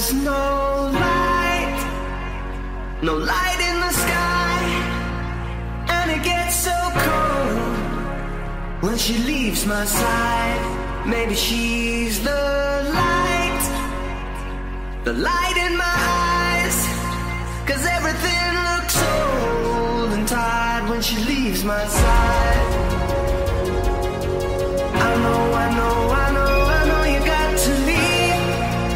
There's no light in the sky, and it gets so cold when she leaves my side. Maybe she's the light in my eyes, 'cause everything looks old and tired when she leaves my side. I know you got to leave,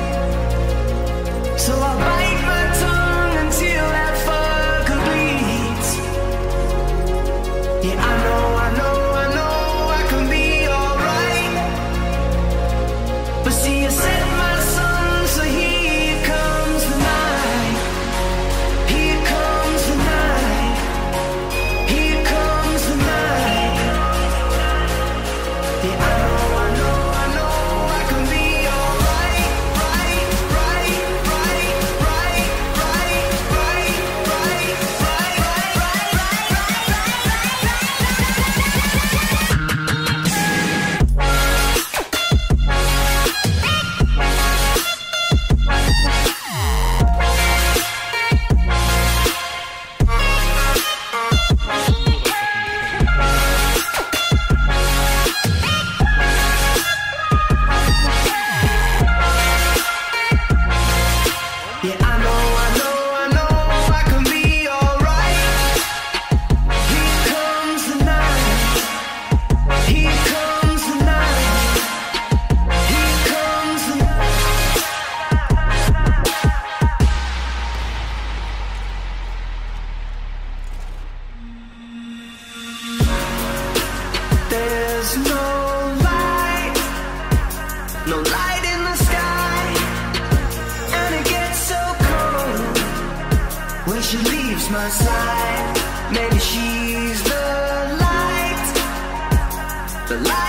so I'll bite my tongue until that fucker bleeds. Yeah, I know I can be alright, but see, you set my sun, so here comes the night. Here comes the night. Here comes the night. Yeah, I know I can be alright. Right, right, right, right, right, right, right, right, yeah, I know I can be alright. Here comes the night. Here comes the night. Here comes the night. There's no light in the sky, and it gets so cold when she leaves my side. Maybe she's the light